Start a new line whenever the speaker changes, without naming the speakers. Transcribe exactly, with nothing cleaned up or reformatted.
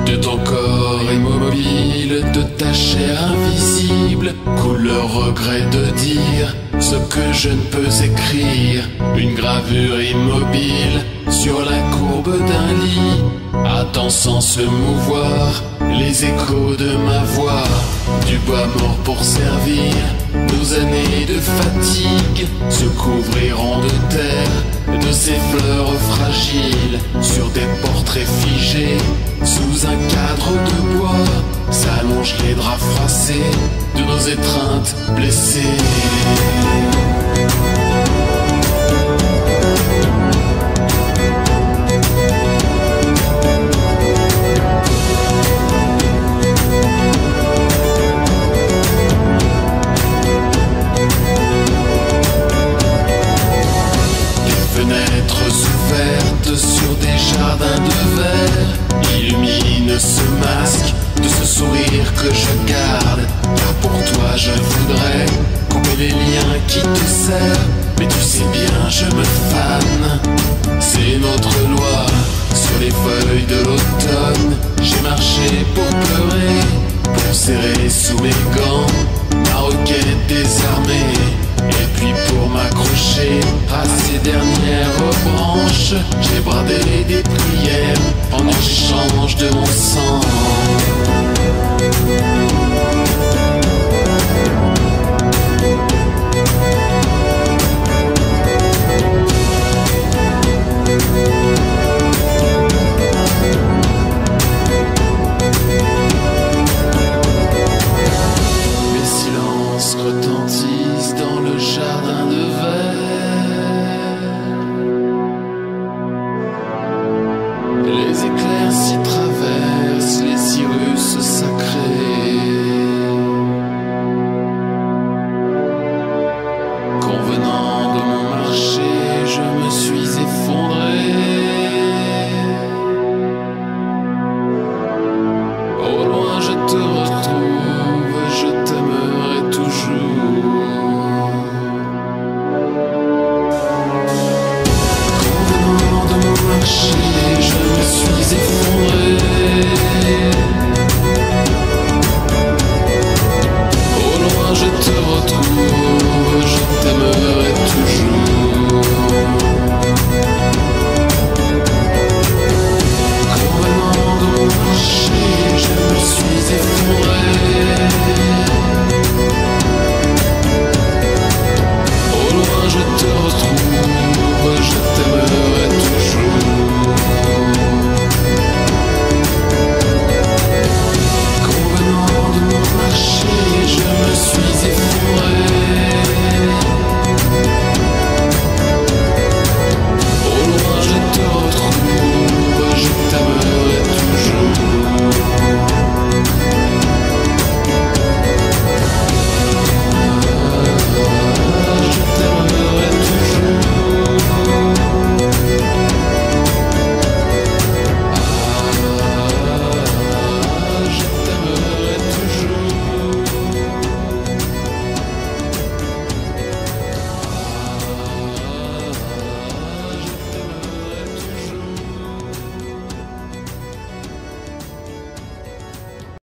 De ton corps immobile, de ta chair invisible, coule le regret de dire ce que je ne peux écrire. Une gravure immobile sur la courbe d'un lit attend sans se mouvoir les échos de ma voix. Du bois mort pour servir, nos années de fatigue se couvriront de terre, de ces fleurs fragiles sur des portraits figés. Sous un cadre de bois s'allongent les draps froissés de nos étreintes blessées. Ouvertes sur des jardins de verre illumine ce masque de ce sourire que je garde. Car pour toi je voudrais couper les liens qui te serrent, mais tu sais bien je me fane. C'est notre loi sur les feuilles de l'automne. J'ai marché pour pleurer, pour serrer sous mes gants ma roquette désarmée. Et puis pour m'accrocher à ces dernières branches, j'ai bradé des prières en échange de mon sang. Mes silences retentissent dans le jardin de verre. Les éclairs